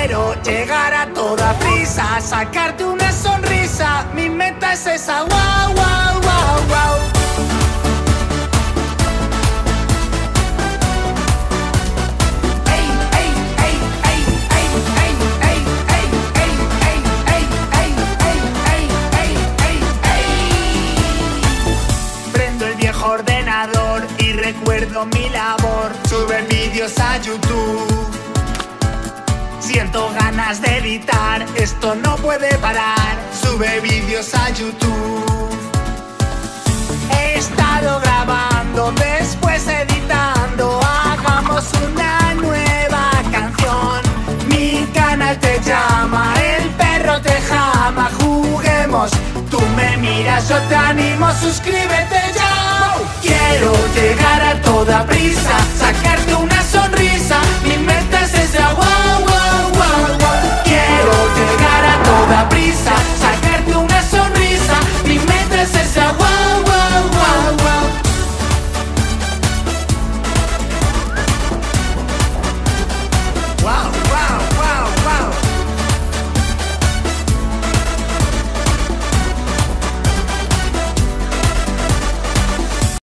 Quiero llegar a toda prisa, sacarte una sonrisa. Mi meta es esa, wow, wow, wow, wow. Prendo el viejo ordenador y recuerdo mi labor. Sube vídeos a YouTube. Siento ganas de editar, esto no puede parar. Sube vídeos a YouTube. He estado grabando, después editando. Hagamos una nueva canción. Mi canal te llama, el perro te jama. Juguemos, tú me miras, yo te animo, suscríbete ya. Quiero llegar a toda prisa, sacarte una sonrisa. Mi meta es ese agua.